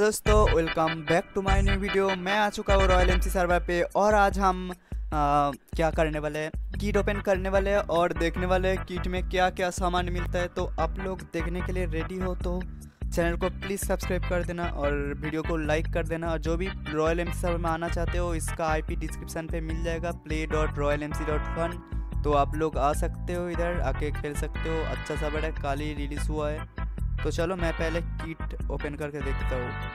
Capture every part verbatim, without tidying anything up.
दोस्तों, welcome back to my new video. मैं आ चुका हूँ रॉयल एमसी सर्वर पे और आज हम आ, क्या करने वाले हैं, किट ओपन करने वाले हैं और देखने वाले हैं किट में क्या क्या सामान मिलता है। तो आप लोग देखने के लिए रेडी हो तो चैनल को प्लीज़ सब्सक्राइब कर देना और वीडियो को लाइक कर देना। और जो भी रॉयल एमसी सर्वर में आना चाहते हो इसका आईपी डिस्क्रिप्शन पे मिल जाएगा, play dot royal M C dot fun. तो आप लोग आ सकते हो, इधर आके खेल सकते हो। अच्छा सर्वर है, कल ही रिलीज़ हुआ है। तो चलो मैं पहले किट ओपन करके देखता हूँ,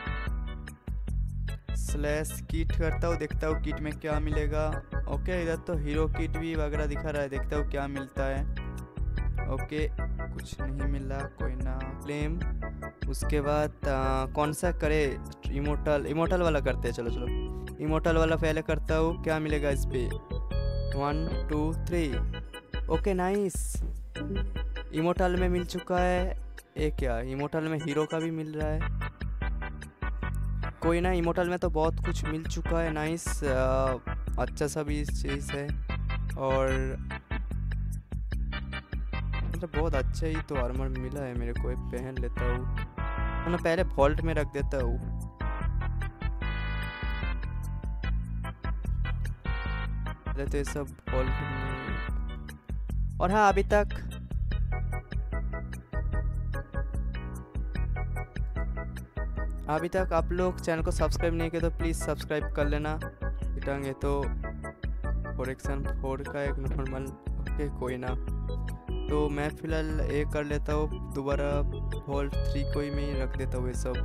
स्लैश किट करता हूँ, देखता हूँ किट में क्या मिलेगा। ओके, इधर तो हीरो किट भी वगैरह दिखा रहा है, देखता हूँ क्या मिलता है। ओके, कुछ नहीं मिला, कोई ना क्लेम। उसके बाद आ, कौन सा करे, इमोटल इमोटल वाला करते हैं। चलो चलो इमोटल वाला पहले करता हूँ, क्या मिलेगा इस पे। One two three, okay nice, immortal में मिल चुका है। एक क्या इमोटल में हीरो का भी मिल रहा है, कोई ना, इमोटल में तो बहुत कुछ मिल चुका है। नाइस, अच्छा सा भी चीज़ है और मतलब बहुत अच्छा ही तो आर्मर मिला है मेरे को, पहन लेता हूँ। तो मैं पहले वॉल्ट में रख देता हूँ। पहले तो ये सब वॉल्ट में। और हाँ, अभी तक अभी तक आप लोग चैनल को सब्सक्राइब नहीं किया तो प्लीज़ सब्सक्राइब कर लेना। इटांगे तो प्रोडक्शन फोर का एक नॉर्मल, ओके कोई ना। तो मैं फ़िलहाल ए कर लेता हूँ, दोबारा वोल्ट थ्री को ही मैं रख देता हूँ ये सब।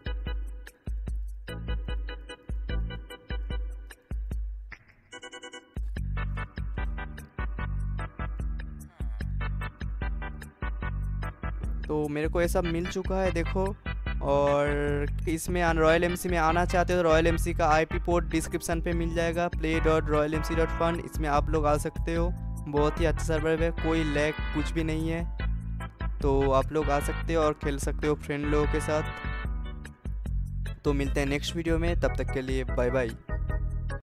तो मेरे को ये सब मिल चुका है, देखो। और इसमें रॉयल एमसी में आना चाहते हो तो रॉयल एमसी का आईपी पोर्ट डिस्क्रिप्शन पे मिल जाएगा, play dot royal M C dot fun. इसमें आप लोग आ सकते हो, बहुत ही अच्छा सर्वर है, कोई लैग कुछ भी नहीं है। तो आप लोग आ सकते हो और खेल सकते हो फ्रेंड लोगों के साथ। तो मिलते हैं नेक्स्ट वीडियो में, तब तक के लिए बाय बाय।